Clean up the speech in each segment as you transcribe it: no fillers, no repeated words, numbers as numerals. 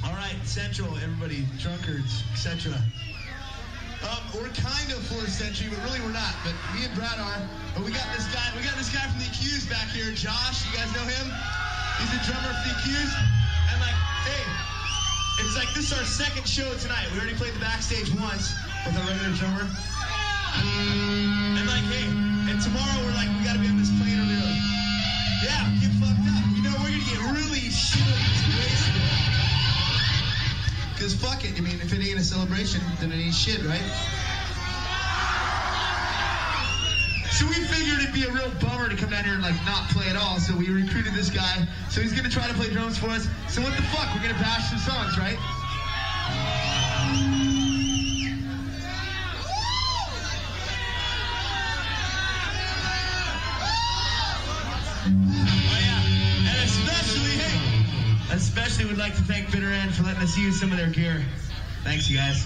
All right, Central, everybody, drunkards, etc. We're kind of 4th century, but really we're not. But me and Brad are. But we got this guy from the Accused back here, Josh. You guys know him? He's the drummer for the Accused. And like, hey, it's like this is our second show tonight. We already played the backstage once with our regular drummer. And like, hey, and tomorrow we're like, we gotta be on this plane early. Yeah, get fucked up. You know, we're gonna get really shit wasted. Because fuck it, I mean, if it ain't a celebration, then it ain't shit, right? So we figured it'd be a real bummer to come down here and like not play at all, so we recruited this guy. So he's gonna try to play drums for us. So what the fuck, we're gonna bash some songs, right? Oh yeah, and especially would like to thank Bitter End for letting us use some of their gear. Thanks, you guys.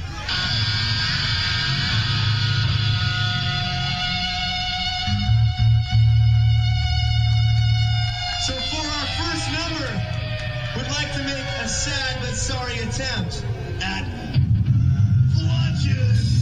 So for our first number, we'd like to make a sad but sorry attempt at Bludgeon.